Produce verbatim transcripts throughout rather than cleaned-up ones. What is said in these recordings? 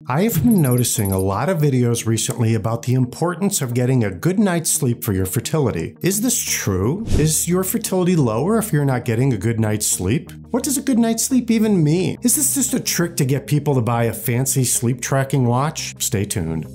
I have been noticing a lot of videos recently about the importance of getting a good night's sleep for your fertility. Is this true? Is your fertility lower if you're not getting a good night's sleep? What does a good night's sleep even mean? Is this just a trick to get people to buy a fancy sleep tracking watch? Stay tuned.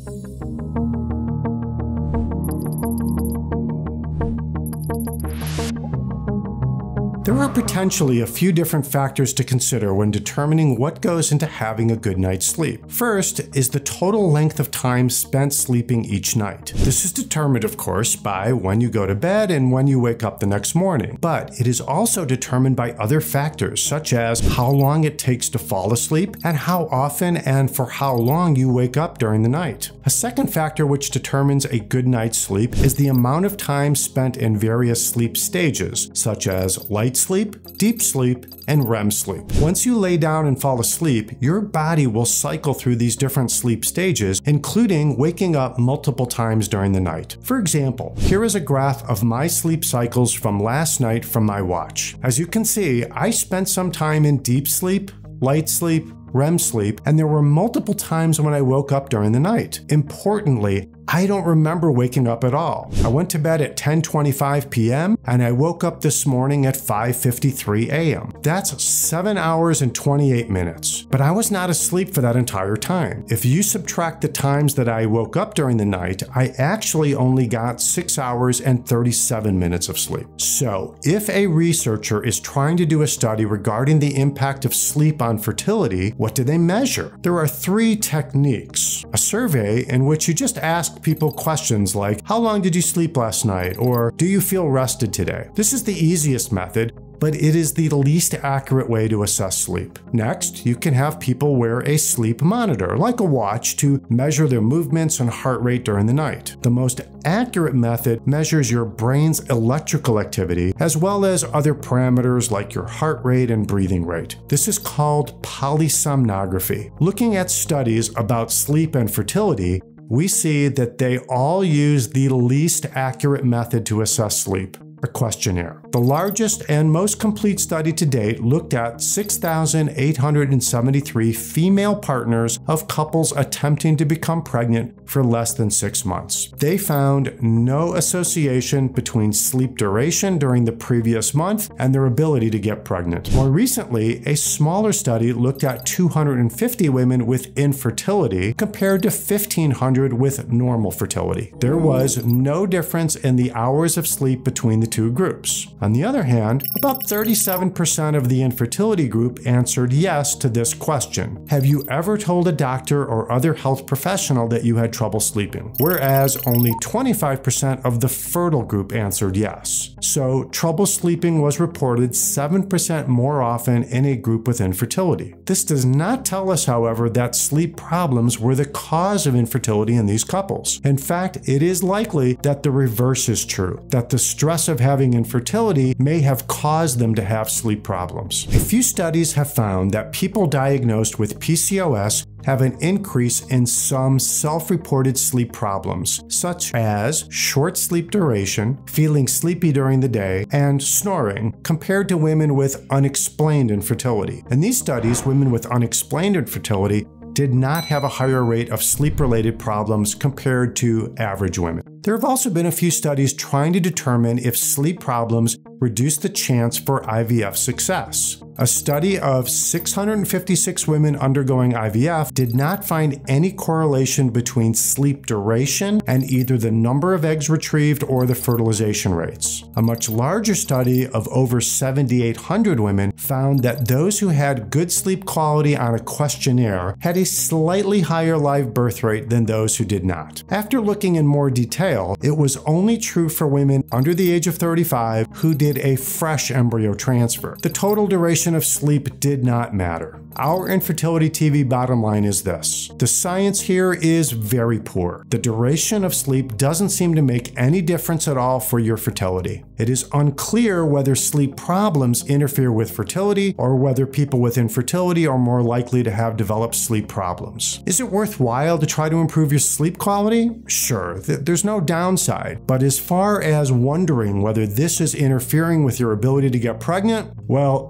There are potentially a few different factors to consider when determining what goes into having a good night's sleep. First is the total length of time spent sleeping each night. This is determined, of course, by when you go to bed and when you wake up the next morning. But it is also determined by other factors, such as how long it takes to fall asleep and how often and for how long you wake up during the night. A second factor which determines a good night's sleep is the amount of time spent in various sleep stages, such as light sleep, deep sleep, and R E M sleep. Once you lay down and fall asleep, your body will cycle through these different sleep stages, including waking up multiple times during the night. For example, here is a graph of my sleep cycles from last night from my watch. As you can see, I spent some time in deep sleep, light sleep, R E M sleep, and there were multiple times when I woke up during the night. Importantly, I don't remember waking up at all. I went to bed at ten twenty-five p m and I woke up this morning at five fifty-three a m That's seven hours and twenty-eight minutes. But I was not asleep for that entire time. If you subtract the times that I woke up during the night, I actually only got six hours and thirty-seven minutes of sleep. So, if a researcher is trying to do a study regarding the impact of sleep on fertility, what do they measure? There are three techniques. A survey in which you just ask people questions like, how long did you sleep last night? Or do you feel rested today? This is the easiest method, but it is the least accurate way to assess sleep. Next, you can have people wear a sleep monitor, like a watch, to measure their movements and heart rate during the night. The most accurate method measures your brain's electrical activity, as well as other parameters like your heart rate and breathing rate. This is called polysomnography. Looking at studies about sleep and fertility, we see that they all use the least accurate method to assess sleep, a questionnaire. The largest and most complete study to date looked at six thousand eight hundred seventy-three female partners of couples attempting to become pregnant for less than six months. They found no association between sleep duration during the previous month and their ability to get pregnant. More recently, a smaller study looked at two hundred fifty women with infertility compared to fifteen hundred with normal fertility. There was no difference in the hours of sleep between the two groups. On the other hand, about thirty-seven percent of the infertility group answered yes to this question. Have you ever told a doctor or other health professional that you had trouble sleeping? Whereas only twenty-five percent of the fertile group answered yes. So trouble sleeping was reported seven percent more often in a group with infertility. This does not tell us, however, that sleep problems were the cause of infertility in these couples. In fact, it is likely that the reverse is true, that the stress of having infertility may have caused them to have sleep problems. A few studies have found that people diagnosed with P C O S have an increase in some self-reported sleep problems, such as short sleep duration, feeling sleepy during the day, and snoring, compared to women with unexplained infertility. In these studies, women with unexplained infertility did not have a higher rate of sleep-related problems compared to average women. There have also been a few studies trying to determine if sleep problems reduce the chance for I V F success. A study of six hundred fifty-six women undergoing I V F did not find any correlation between sleep duration and either the number of eggs retrieved or the fertilization rates. A much larger study of over seven thousand eight hundred women found that those who had good sleep quality on a questionnaire had a slightly higher live birth rate than those who did not. After looking in more detail, it was only true for women under the age of thirty-five who did a fresh embryo transfer. The total duration of sleep did not matter. Our Infertility T V bottom line is this: the science here is very poor. The duration of sleep doesn't seem to make any difference at all for your fertility. It is unclear whether sleep problems interfere with fertility or whether people with infertility are more likely to have developed sleep problems. Is it worthwhile to try to improve your sleep quality? Sure, th- there's no downside. But as far as wondering whether this is interfering with your ability to get pregnant, well, I wouldn't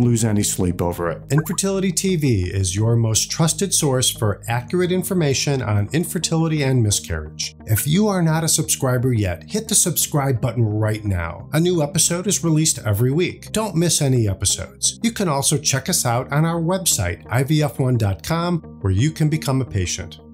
shouldn't lose any sleep over it. Infertility T V is your most trusted source for accurate information on infertility and miscarriage. If you are not a subscriber yet, hit the subscribe button right now. A new episode is released every week. Don't miss any episodes. You can also check us out on our website, I V F one dot com, where you can become a patient.